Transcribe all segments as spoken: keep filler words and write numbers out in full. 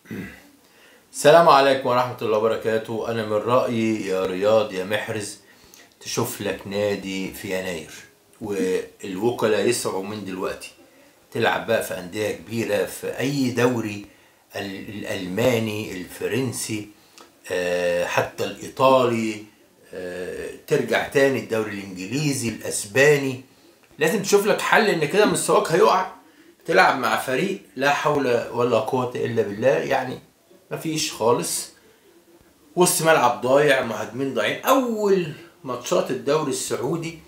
السلام عليكم ورحمة الله وبركاته. أنا من رأيي يا رياض يا محرز تشوف لك نادي في يناير، والوكلاء يسعوا من دلوقتي تلعب بقى في أندية كبيرة في أي دوري، الألماني الفرنسي حتى الإيطالي، ترجع تاني الدوري الإنجليزي الأسباني. لازم تشوف لك حل، إن كده مستواك هيقع. تلعب مع فريق لا حول ولا قوة إلا بالله، يعني مفيش خالص، وسط ملعب ضايع، مهاجمين ضايعين. اول ماتشات الدوري السعودي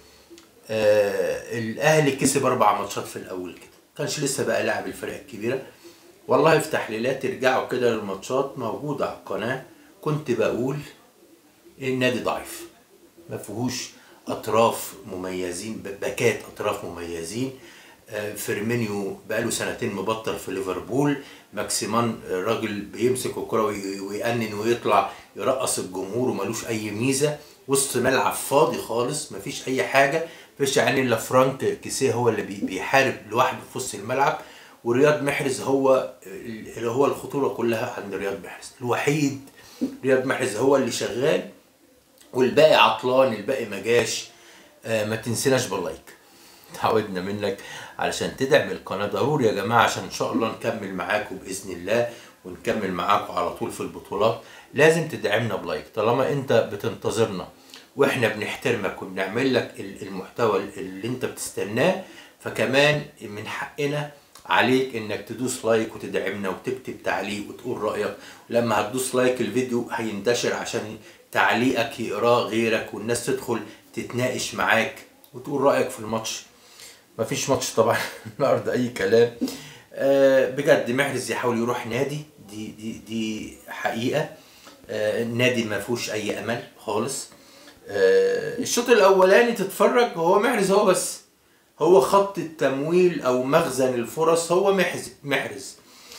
آه الاهلي كسب اربع ماتشات في الاول كده، كانش لسه بقى لاعب الفرق الكبيره. والله في تحليلات ترجعوا كده للماتشات موجوده على القناه، كنت بقول النادي ضعيف، ما فيهوش اطراف مميزين، باكات اطراف مميزين. فيرمينيو بقاله سنتين مبطل في ليفربول، ماكسيمان راجل بيمسك الكرة ويأنن ويطلع يرقص الجمهور ومالوش اي ميزه، وسط ملعب فاضي خالص مفيش اي حاجه، مفيش يعني الا فرانك كيسيه هو اللي بيحارب لوحده في وسط الملعب، ورياض محرز هو اللي هو الخطوره كلها عند رياض محرز الوحيد. رياض محرز هو اللي شغال والباقي عطلان، الباقي ما جاش. آه ما تنسيناش باللايك، تعودنا منك علشان تدعم القناة ضروري يا جماعة، عشان ان شاء الله نكمل معاكم بإذن الله، ونكمل معاكم على طول في البطولات. لازم تدعمنا بلايك، طالما انت بتنتظرنا واحنا بنحترمك وبنعمل لك المحتوى اللي انت بتستناه، فكمان من حقنا عليك انك تدوس لايك وتدعمنا وتكتب تعليق وتقول رأيك. لما هتدوس لايك الفيديو هينتشر عشان تعليقك يقراه غيرك، والناس تدخل تتناقش معاك وتقول رأيك في الماتش. مفيش ماتش طبعا النهارده، اي كلام. أه بجد محرز يحاول يروح نادي، دي دي دي حقيقه. أه النادي ما فيهوش اي امل خالص. أه الشوط الاولاني تتفرج، هو محرز هو بس، هو خط التمويل او مخزن الفرص هو محرز محرز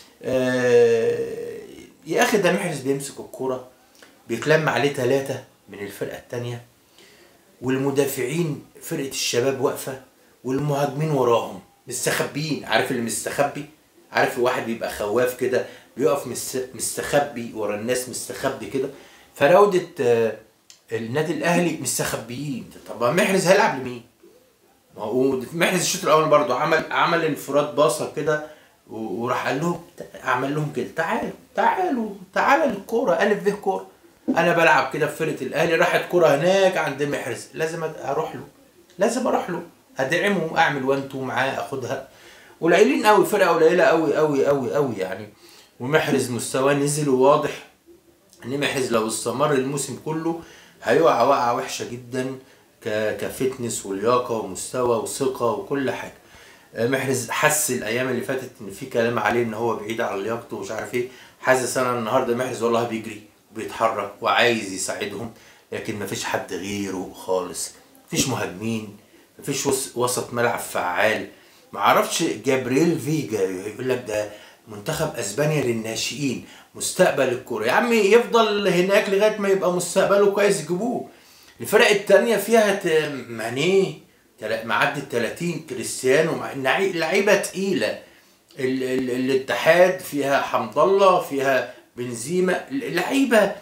أه يا اخي ده محرز بيمسك الكوره بيتلم عليه ثلاثه من الفرقه الثانيه، والمدافعين فرقه الشباب واقفه والمهاجمين وراهم مستخبيين. عارف اللي مستخبي؟ عارف واحد بيبقى خواف كده بيقف مستخبي ورا الناس، مستخبي كده. فراودة النادي الاهلي مستخبيين. طب محرز هيلعب لمين؟ ما هو محرز الشوط الاول برضه عمل عمل انفراد باصه كده، وراح قال لهم، عمل لهم كده، تعالوا تعالوا تعالوا للكوره، الف به كوره. انا بلعب كده في فرقه الاهلي، راحت كوره هناك عند محرز، لازم اروح له، لازم اروح له ادعمه، اعمل وان تو معاه، اخدها. قليلين قوي، فرقه قليله قوي قوي قوي قوي يعني. ومحرز مستواه نزل، وواضح ان محرز لو استمر الموسم كله هيقع وقعه وحشه جدا، كفتنس ولياقه ومستوى وثقه وكل حاجه. محرز حس الايام اللي فاتت ان في كلام عليه ان هو بعيد عن لياقته ومش عارف ايه. حاسس انا النهارده محرز والله بيجري وبيتحرك وعايز يساعدهم، لكن مفيش حد غيره خالص. مفيش مهاجمين، مفيش وسط ملعب فعال. معرفش جابرييل فيجا يقول لك ده منتخب اسبانيا للناشئين، مستقبل الكوره. يا عمي يفضل هناك لغايه ما يبقى مستقبله كويس يجيبوه. الفرق التانيه فيها ماني معدي ال ثلاثين، كريستيانو، لعيبه تقيله. ال ال الاتحاد فيها حمد الله، فيها بنزيما، لعيبه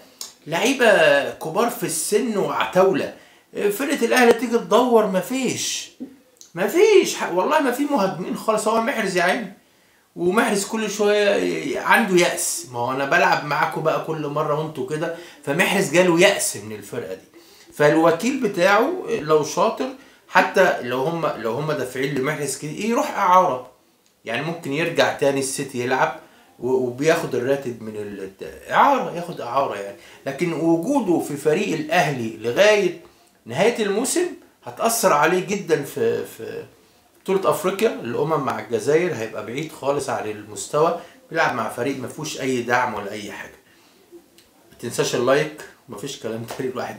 لعيبه كبار في السن وعتاوله. فرقه الاهلي تيجي تدور مفيش مفيش والله ما في مهاجمين خالص. هو محرز يا عيني، ومحرز كل شويه عنده يأس. ما هو انا بلعب معاكم بقى كل مره وانتوا كده، فمحرز جاله يأس من الفرقه دي. فالوكيل بتاعه لو شاطر، حتى لو هم لو هم دافعين لمحرز كده يروح اعاره، يعني ممكن يرجع تاني السيتي يلعب وبياخد الراتب من الاعاره، ياخد اعاره يعني. لكن وجوده في فريق الاهلي لغايه نهايه الموسم هتأثر عليه جدا في في بطولة افريقيا الامم مع الجزائر، هيبقى بعيد خالص عن المستوى، بيلعب مع فريق ما فيهوش اي دعم ولا اي حاجه. ما تنساش اللايك، مفيش كلام تاني الواحد